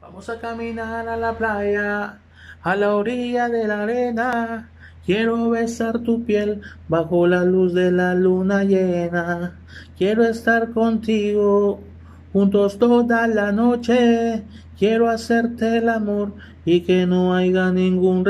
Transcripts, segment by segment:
Vamos a caminar a la playa, a la orilla de la arena. Quiero besar tu piel bajo la luz de la luna llena. Quiero estar contigo juntos toda la noche. Quiero hacerte el amor y que no haya ningún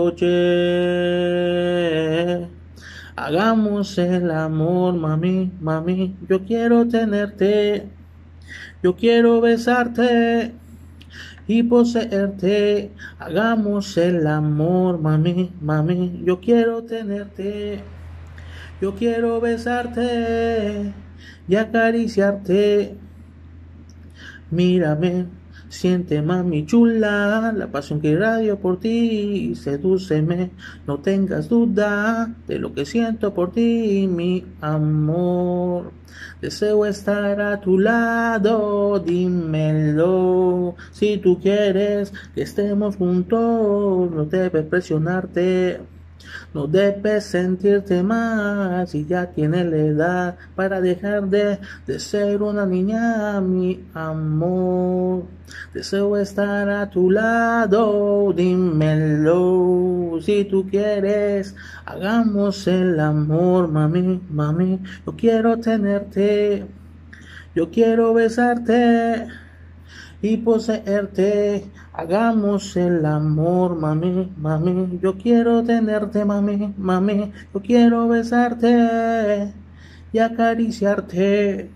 reproche. Hagamos el amor, mami, mami. Yo quiero tenerte, yo quiero besarte y poseerte. Hagamos el amor, mami, mami. Yo quiero tenerte, yo quiero besarte y acariciarte. Mírame, siente mami chula, la pasión que irradio por ti, sedúceme, no tengas duda de lo que siento por ti, mi amor. Deseo estar a tu lado, dímelo, si tú quieres que estemos juntos, no debes presionarte. No debes sentirte mal si ya tienes la edad para dejar de ser una niña, mi amor. Deseo estar a tu lado, dímelo. Si tú quieres, hagamos el amor, mami, mami. Yo quiero tenerte, yo quiero besarte y poseerte. Hagamos el amor, mami, mami. Yo quiero tenerte, mami, mami. Yo quiero besarte y acariciarte.